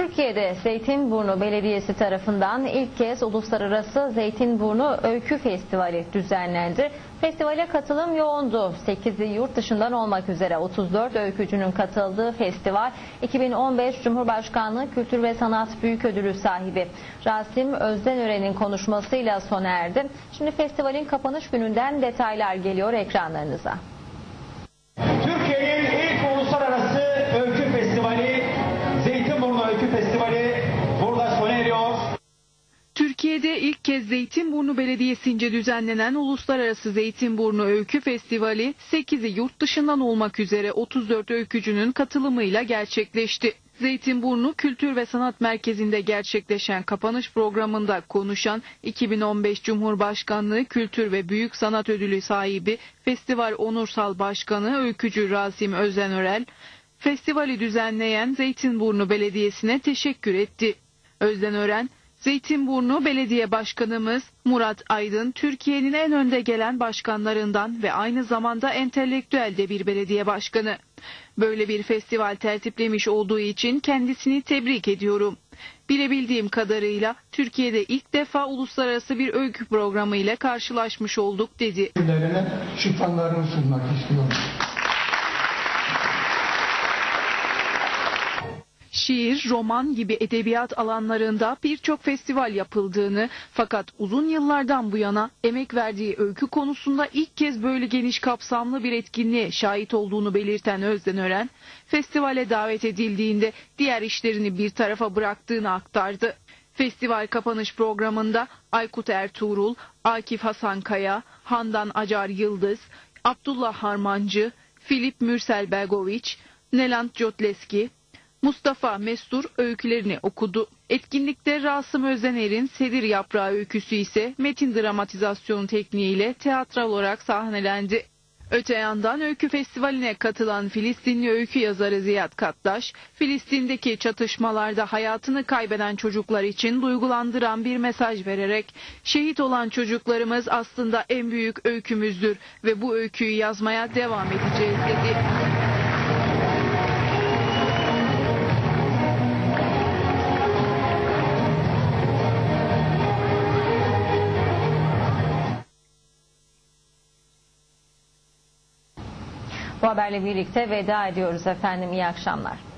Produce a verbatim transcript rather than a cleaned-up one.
Türkiye'de Zeytinburnu Belediyesi tarafından ilk kez Uluslararası Zeytinburnu Öykü Festivali düzenlendi. Festivale katılım yoğundu. sekizi yurt dışından olmak üzere otuz dört öykücünün katıldığı festival iki bin on beş Cumhurbaşkanlığı Kültür ve Sanat Büyüködülü sahibi Rasim Özdenören'in konuşmasıyla sona erdi. Şimdi festivalin kapanış gününden detaylar geliyor ekranlarınıza. Türkiye'nin ilk uluslararası öykü festivali, Zeytinburnu Öykü Festivali burada sona eriyor. Türkiye'de ilk kez Zeytinburnu Belediyesi'nce düzenlenen Uluslararası Zeytinburnu Öykü Festivali sekizi yurt dışından olmak üzere otuz dört öykücünün katılımıyla gerçekleşti. Zeytinburnu Kültür ve Sanat Merkezi'nde gerçekleşen kapanış programında konuşan iki bin on beş Cumhurbaşkanlığı Kültür ve Büyük Sanat Ödülü sahibi Festival Onursal Başkanı Öykücü Rasim Özdenören, festivali düzenleyen Zeytinburnu Belediyesi'ne teşekkür etti. Özdenören, Zeytinburnu Belediye Başkanımız Murat Aydın, Türkiye'nin en önde gelen başkanlarından ve aynı zamanda entelektüel de bir belediye başkanı. Böyle bir festival tertiplemiş olduğu için kendisini tebrik ediyorum. Bilebildiğim kadarıyla Türkiye'de ilk defa uluslararası bir öykü programı ile karşılaşmış olduk dedi. Şifanlarını sunmak istiyorum. Şiir, roman gibi edebiyat alanlarında birçok festival yapıldığını fakat uzun yıllardan bu yana emek verdiği öykü konusunda ilk kez böyle geniş kapsamlı bir etkinliğe şahit olduğunu belirten Özdenören, festivale davet edildiğinde diğer işlerini bir tarafa bıraktığını aktardı. Festival kapanış programında Aykut Ertuğrul, Akif Hasankaya, Handan Acar Yıldız, Abdullah Harmancı, Filip Mürsel Begoviç, Nelant Jotleski, Mustafa Mestur öykülerini okudu. Etkinlikte Rasim Özdener'in Sedir Yaprağı öyküsü ise metin dramatizasyon tekniğiyle tiyatral olarak sahnelendi. Öte yandan öykü festivaline katılan Filistinli öykü yazarı Ziyad Kattaş, Filistin'deki çatışmalarda hayatını kaybeden çocuklar için duygulandıran bir mesaj vererek şehit olan çocuklarımız aslında en büyük öykümüzdür ve bu öyküyü yazmaya devam edeceğiz dedi. Bu haberle birlikte veda ediyoruz efendim. İyi akşamlar.